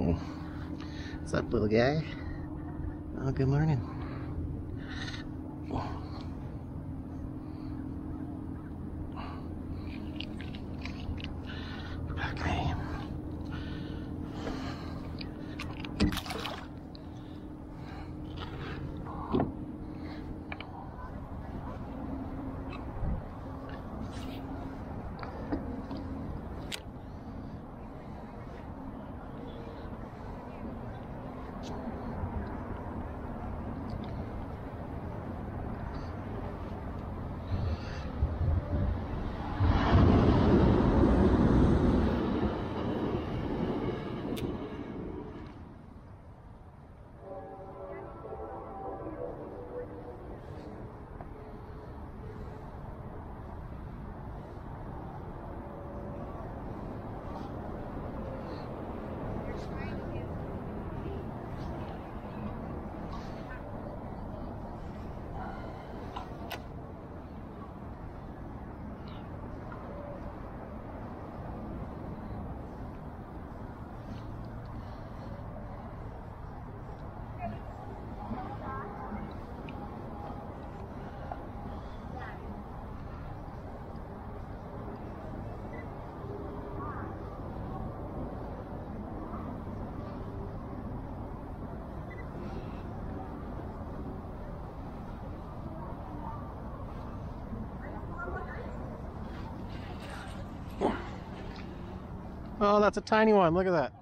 What's up, little guy? Oh, good morning. Okay. Oh, that's a tiny one. Look at that.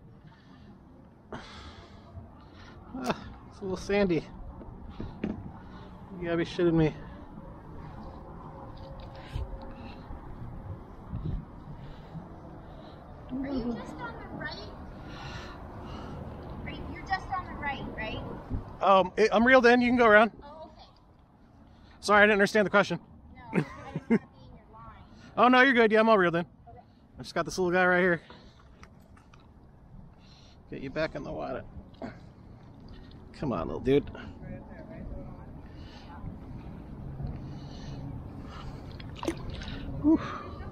Ah, it's a little sandy. You gotta be shitting me. Are you just on the right? You're just on the right, right? I'm reeled in. You can go around. Oh, okay. Sorry, I didn't understand the question. No, I just want to be in your line. Oh, no, you're good. Yeah, I'm all reeled in. Okay. I just got this little guy right here. Get you back in the water. Come on, little dude. Whew.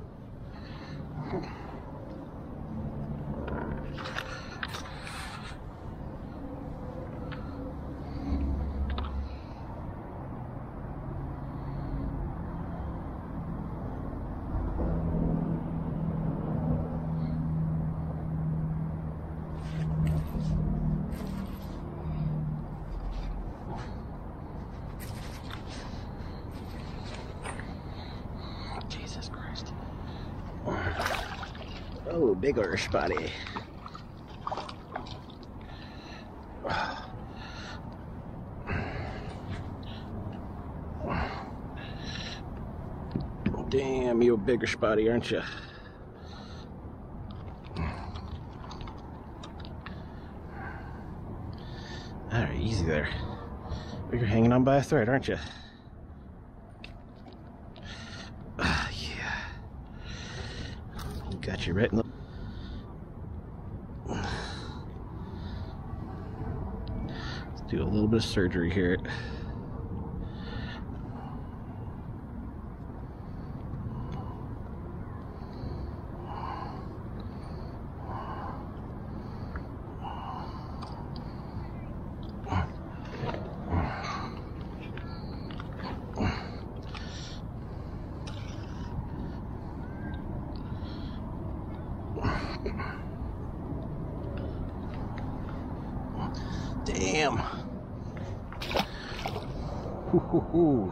Jesus Christ. Oh, bigger spotty. Damn, you a bigger spotty, aren't you? Alright, easy there. You're hanging on by a thread, aren't you? Yeah. Got you right in the... Let's do a little bit of surgery here. Damn. Hoo-hoo-hoo.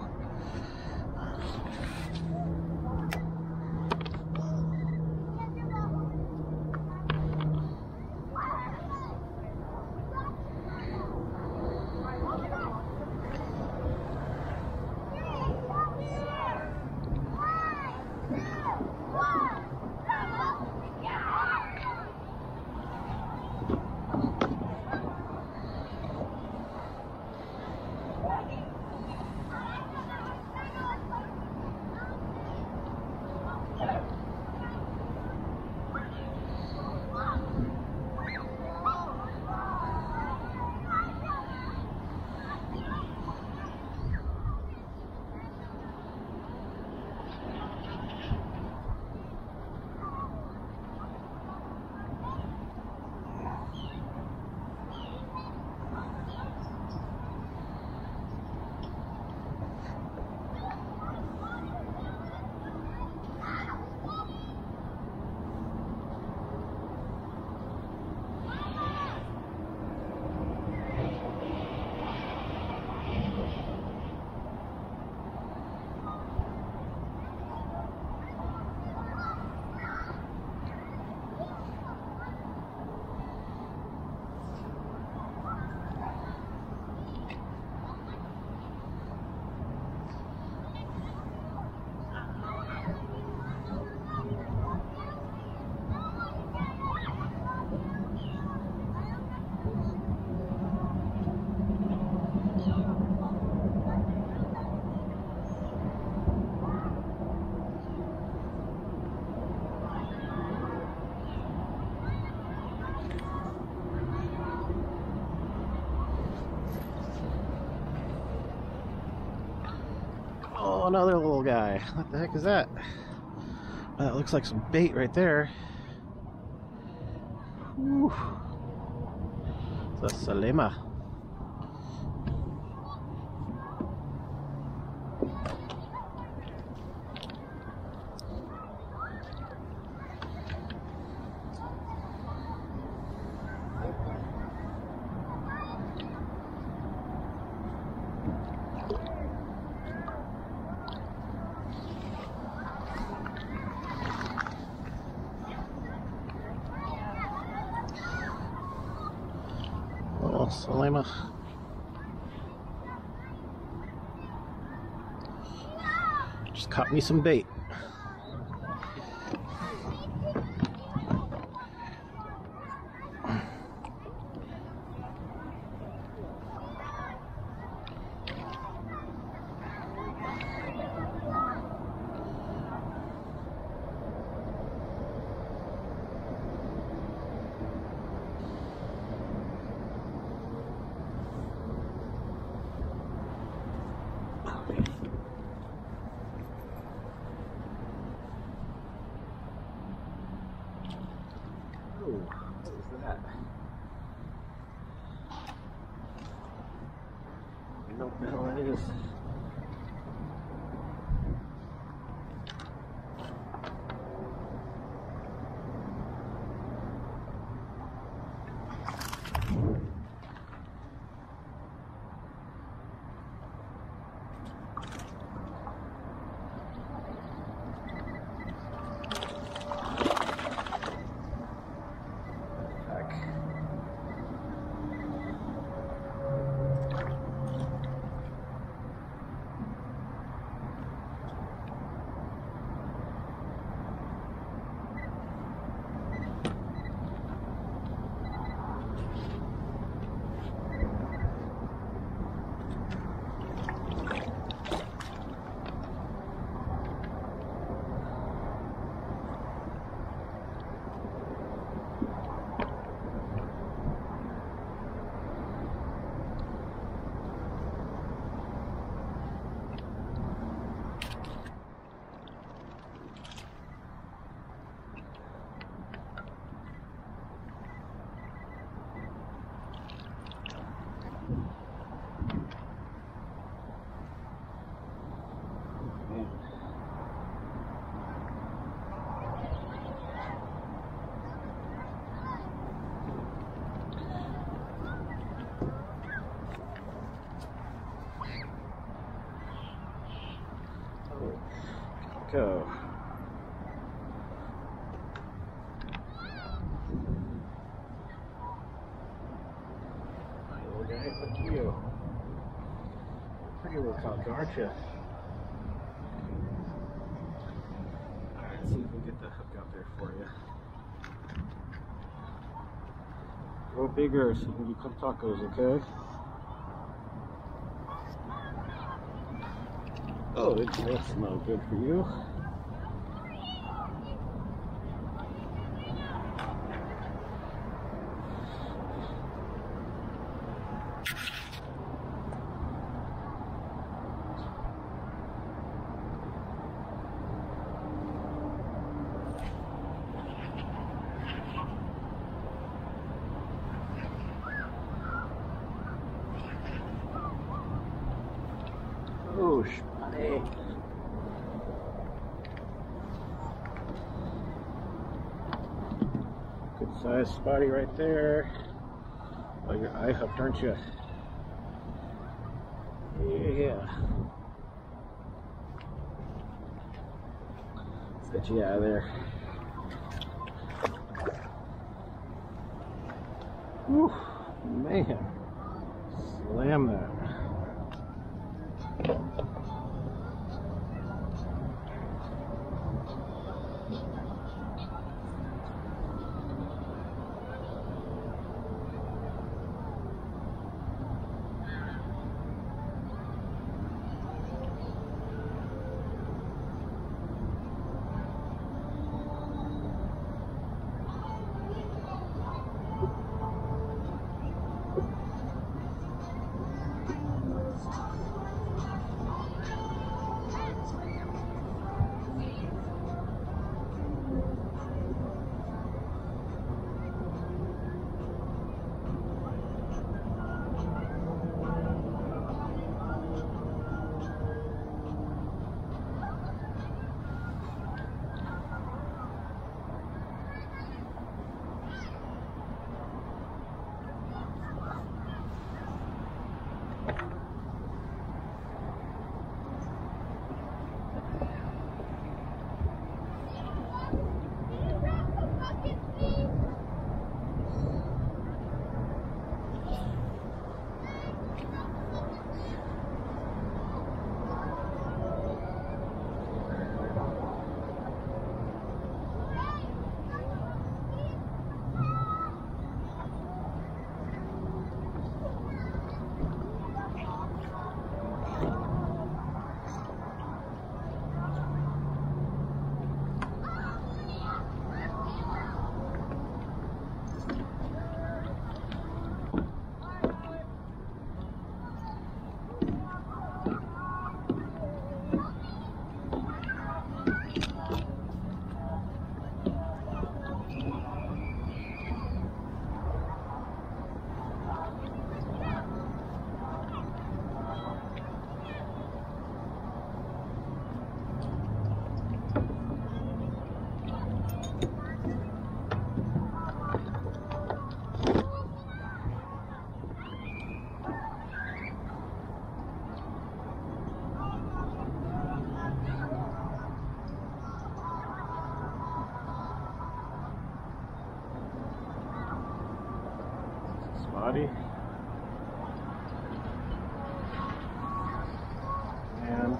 another little guy. What the heck is that? Oh, that looks like some bait right there. Whew. It's a salema. Oh, salema. Just caught me some bait. Oh, what is that? I don't know what the hell that is. Go. Hi, little guy. Look at you. Pretty little cock, aren't you? Alright, let's see if we can get the hook out there for you. Grow bigger so you can become tacos, okay? Oh, that's not good for you. Oh, buddy. Good size spotty right there. Oh, you're eye hooked, aren't you? Yeah. Let's get you out of there. Whew, man. Slam that. body. And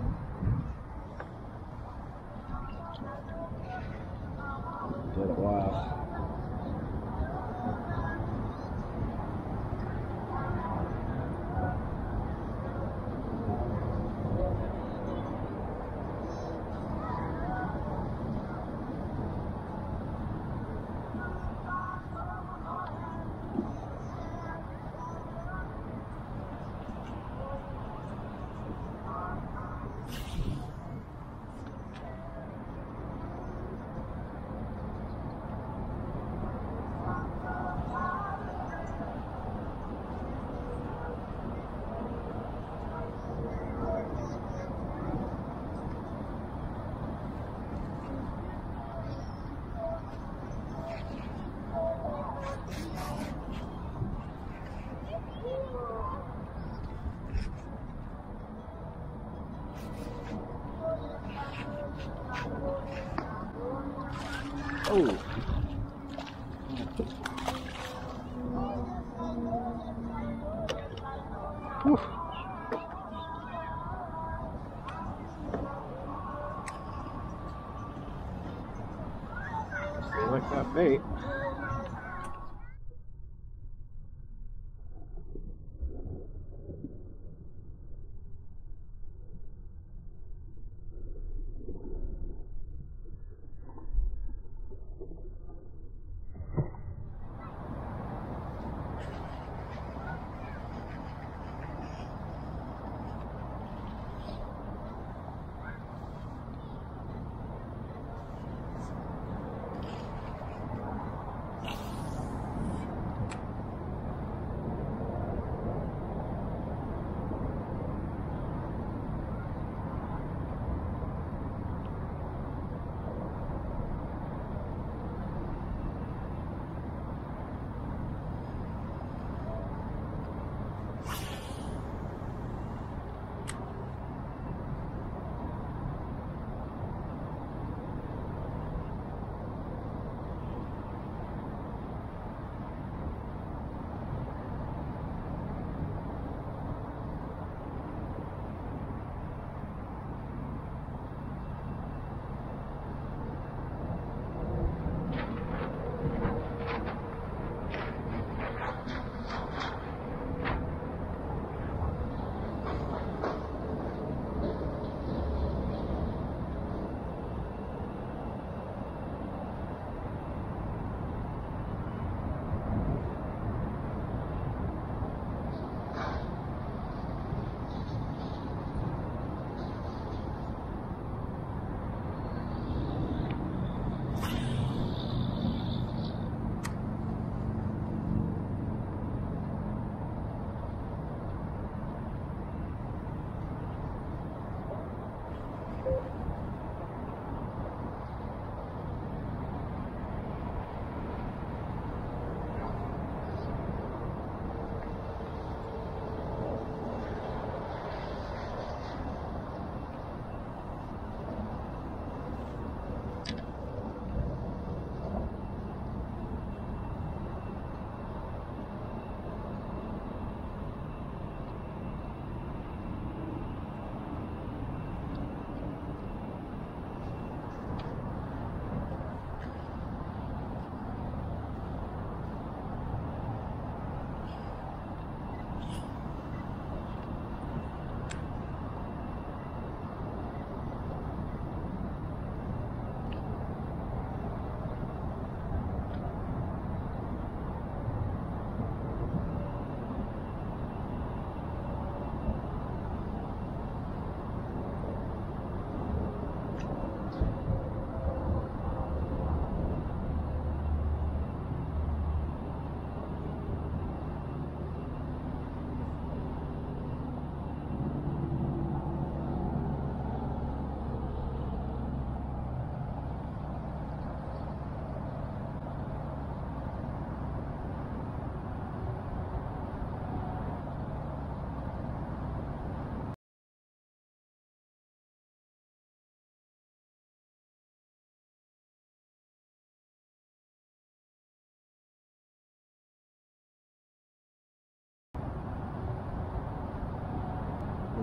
did it last. Oh. Whew. They like that bait.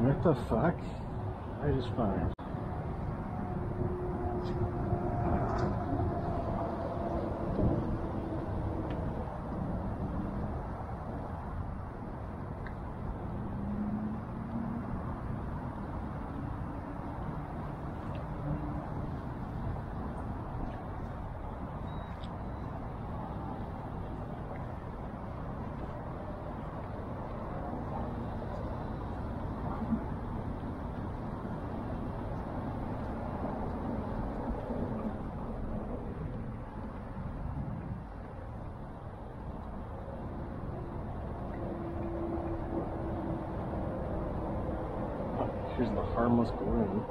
What the fuck? I just fired. Here's the harmless balloon.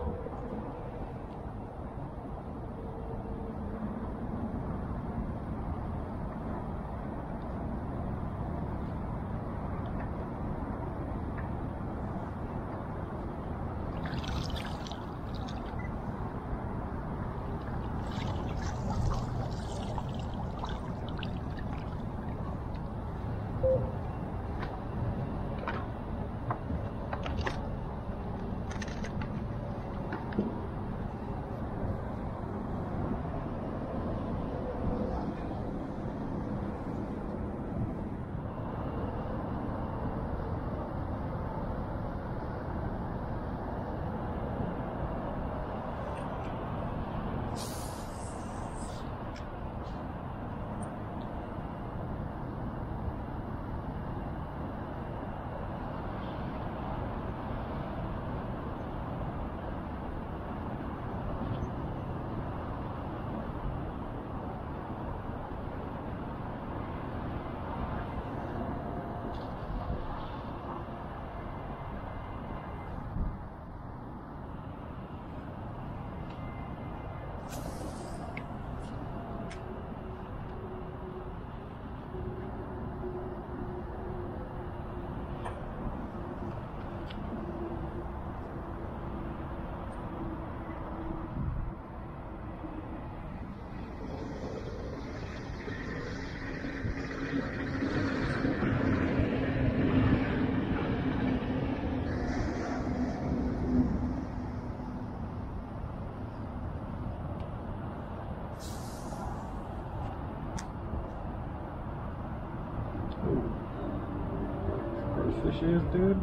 This is, dude.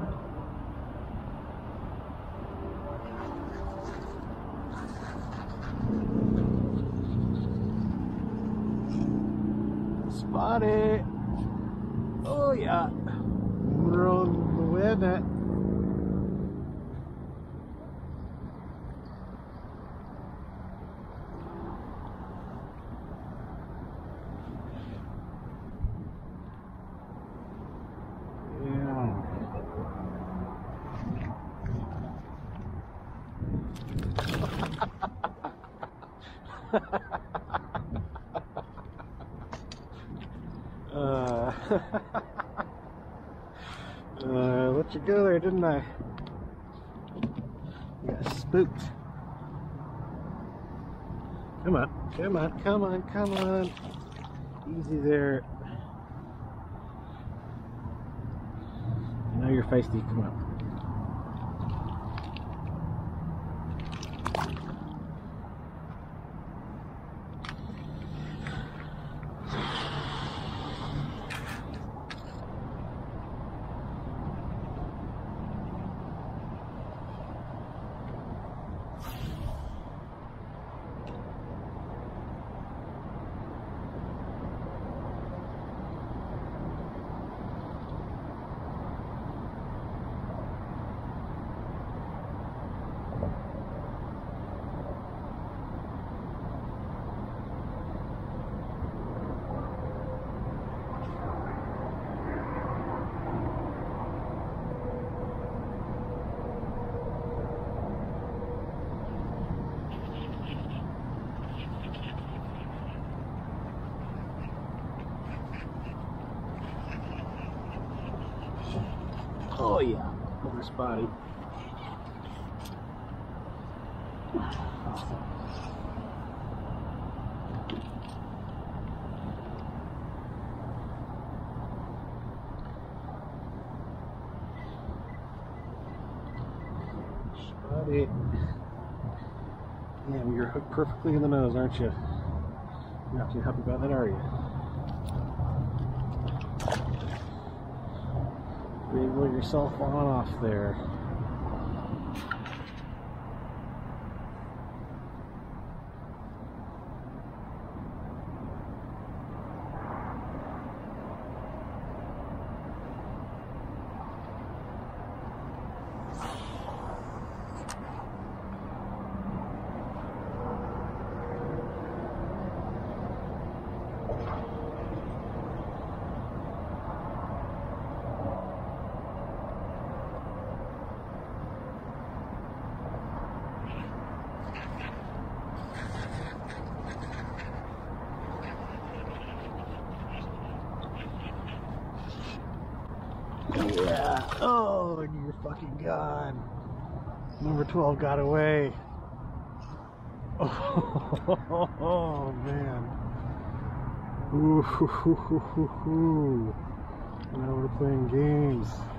Spot it. Oh yeah. Rolling with it. Let you go there, didn't I? You got spooked. Come on, come on, come on, come on. Easy there. Now you're feisty, come on. Oh yeah, over spotty. Hey. Damn, you're hooked perfectly in the nose, aren't you? You're not too happy about that, are you? Wiggle yourself on off there. Yeah. Oh, and you're fucking gone. Number 12 got away. Oh, man. Ooh, now we're playing games.